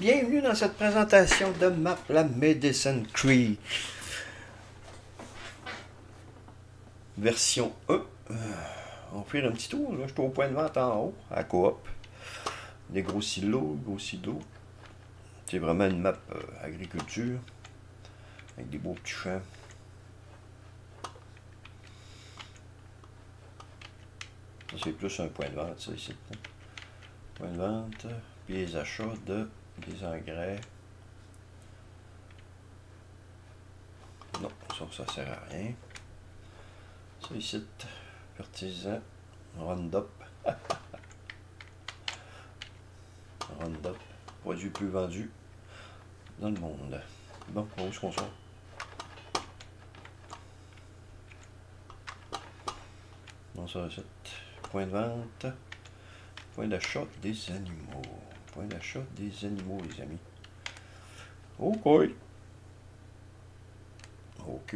bienvenue dans cette présentation de map la Medicine Creek. Version 1. On va faire un petit tour. Là, je suis au point de vente en haut, à Coop. Des gros silos, C'est vraiment une map agriculture. Avec des beaux petits champs. Ça, c'est plus un point de vente, ça, ici. Point de vente. Puis les achats des engrais. Non, ça sert à rien. Ça ici, fertilisant, Roundup. Roundup, produit plus vendu dans le monde. Bon, où est-ce qu'on sort? Non, ça c'est point de vente, point d'achat des animaux. Point d'achat des animaux, les amis. Ok. Ok.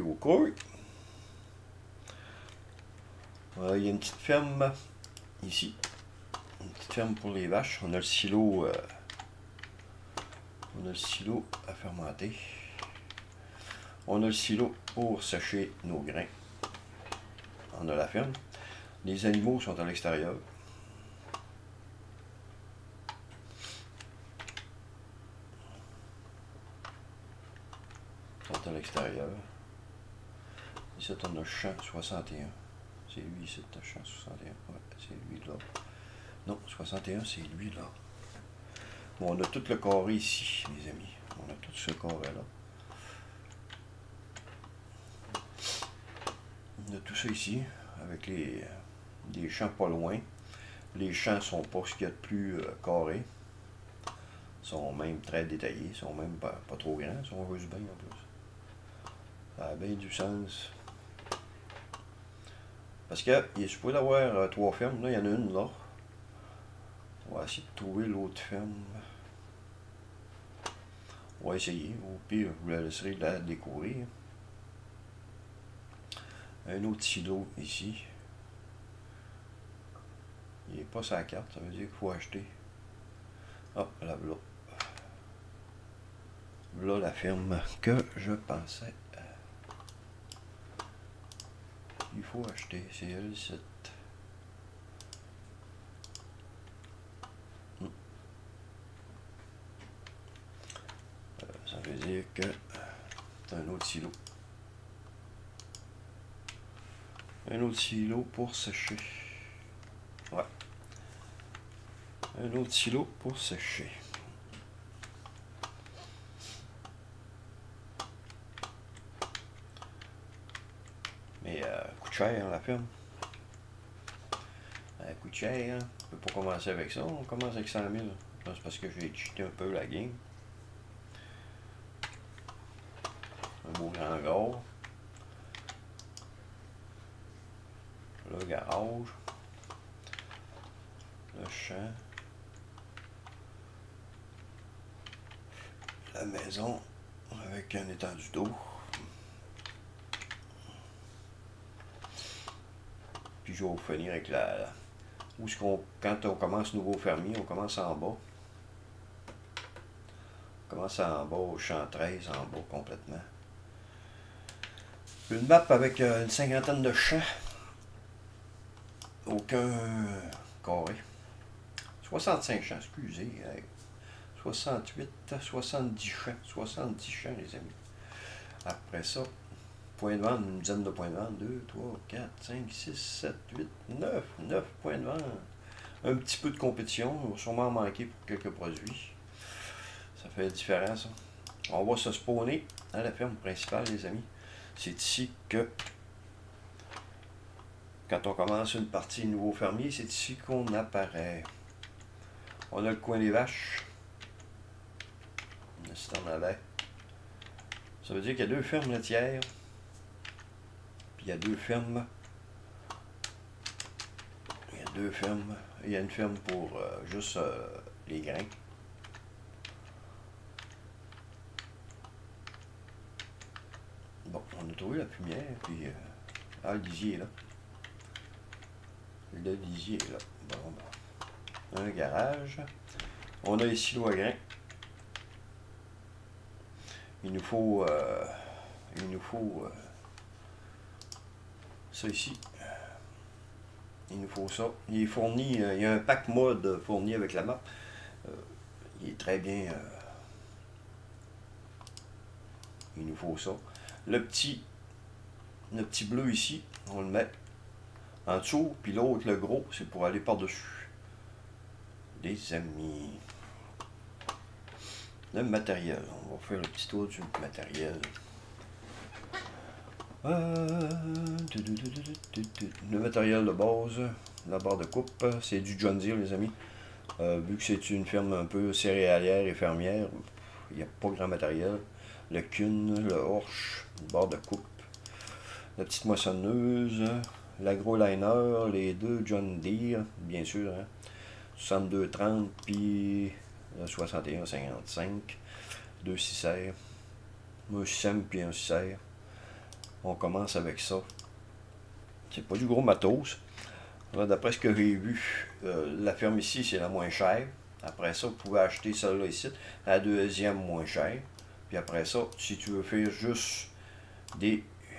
Il y a une petite ferme ici. Une petite ferme pour les vaches. On a le silo. À fermenter. On a le silo pour sécher nos grains. On a la ferme. Les animaux sont à l'extérieur. Ici, on a champ 61. C'est lui ici, champ 61. Ouais, c'est lui là. Non, 61, c'est lui là. Bon, on a tout le carré ici, les amis. On a tout ce carré-là. On a tout ça ici, avec des champs pas loin. Les champs sont pas ce qu'il y a de plus carré. Ils sont même très détaillés. Ils sont même pas trop grands. Ils sont juste bien en plus. Ça a bien du sens. Parce qu'il est supposé avoir 3 fermes. Là, il y en a une là. On va essayer de trouver l'autre ferme. On va essayer. Au pire, vous la laisserez la découvrir. Un autre silo ici. Il n'est pas sur la carte. Ça veut dire qu'il faut acheter. Ah, là, voilà. Voilà la ferme que je pensais. Il faut acheter. C'est elle, cette. Ça veut dire que c'est un autre silo. Un autre silo pour sécher. Ouais. Un autre silo pour sécher. Mais coûte cher, hein, la ferme. Elle coûte cher. Hein. On ne peut pas commencer avec ça. On commence avec 100 000. C'est parce que j'ai cheaté un peu la game. Un beau hangar. Le garage. Le champ. La maison avec un étendue d'eau. Puis je vais vous finir avec où est-ce qu'on, quand on commence nouveau fermier, on commence en bas. On commence en bas au champ 13, en bas complètement. Une map avec une cinquantaine de champs. Aucun carré. 65 champs, excusez. 68, 70 champs. 70 champs, les amis. Après ça, point de vente, une dizaine de points de vente. 2, 3, 4, 5, 6, 7, 8, 9. 9 points de vente. Un petit peu de compétition. Il va sûrement manquer pour quelques produits. Ça fait la différence. On va se spawner à la ferme principale, les amis. C'est ici que, quand on commence une partie nouveau fermier, c'est ici qu'on apparaît. On a le coin des vaches. Si t'en avais. Ça veut dire qu'il y a 2 fermes laitières. Puis il y a 2 fermes. Il y a 2 fermes. Il y a une ferme pour juste les grains. Bon, on a trouvé la plumière. Puis le lisier est là. Le lisier est là. Bon, un garage. On a les silos à grains. il nous faut ça ici. Il nous faut ça. Il est fourni, il y a un pack mode fourni avec la map. Il est très bien. Il nous faut ça. Le petit bleu ici, on le met en dessous, puis l'autre, le gros, c'est pour aller par-dessus. Les amis. Le matériel. On va faire le petit tour du matériel. Le matériel de base, la barre de coupe, c'est du John Deere, les amis. Vu que c'est une ferme un peu céréalière et fermière, il n'y a pas grand matériel. Le Kuhn, le Horsch, une barre de coupe, la petite moissonneuse, l'agro-liner, les deux John Deere, bien sûr, hein, 6230 puis le 6155, deux 6 serres, un 6 puis un 6 serres. On commence avec ça. C'est pas du gros matos. D'après ce que j'ai vu, la ferme ici, c'est la moins chère. Après ça, vous pouvez acheter celle-là ici, la deuxième moins chère. Puis après ça, si tu veux faire juste de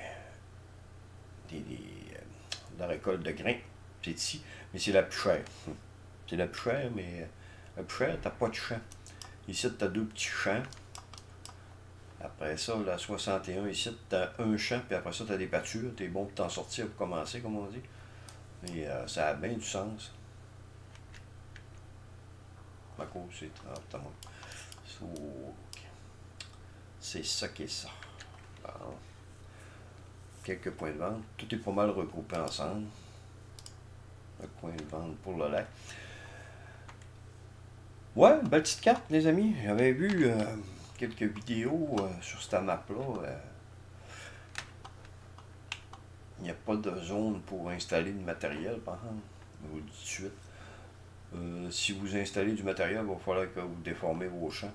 la récolte de grains, c'est ici. Mais c'est la plus chère. C'est la plus chère, mais la plus chère, t'as pas de champ. Ici, tu as deux petits champs. Après ça, la 61, ici, tu as un champ, puis après ça, tu as des pâtures. Tu es bon pour t'en sortir pour commencer, comme on dit. Et ça a bien du sens. Ma cause, c'est... Ah, c'est ça qui est ça. Alors, quelques points de vente. Tout est pas mal regroupé ensemble. Le point de vente pour le lait. Ouais, belle petite carte, les amis. J'avais vu quelques vidéos sur cette map-là. Il n'y a pas de zone pour installer du matériel, par exemple. Je vous le dis tout de suite. Si vous installez du matériel, il va falloir que vous déformez vos champs.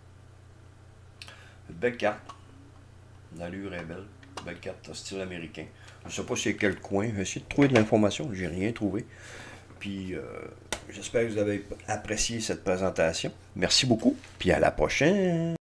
Une belle carte. L'allure est belle. Belle carte style américain. Je ne sais pas c'est quel coin. J'ai essayé de trouver de l'information. J'ai rien trouvé. Puis j'espère que vous avez apprécié cette présentation. Merci beaucoup. Puis à la prochaine.